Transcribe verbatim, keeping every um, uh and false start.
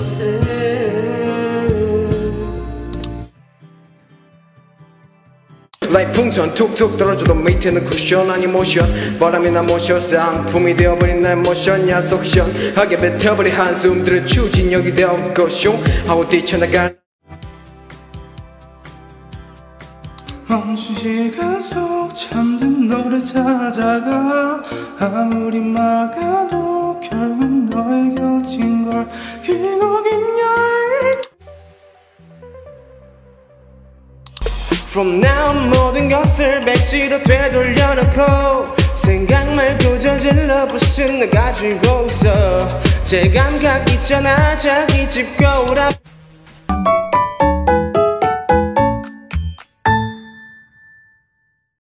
라이프 풍선 툭툭 떨어져도 밑에는 쿠션 아니 모션 바람이나 모션 상품이 되어버린 날 모션야 속션하게 뱉어버린 한숨들은 추진력이 되었고 슝 하고 뛰쳐나간 멈춘 시간 속 잠든 너를 찾아가 아무리 막아도 결국 너의 곁인 걸 결국인 여행 From now 모든 것을 백지로 되돌려놓고 생각 말고 저질러 부순 너 가지고 있어 제 감각 있잖아 자기 집 거울앞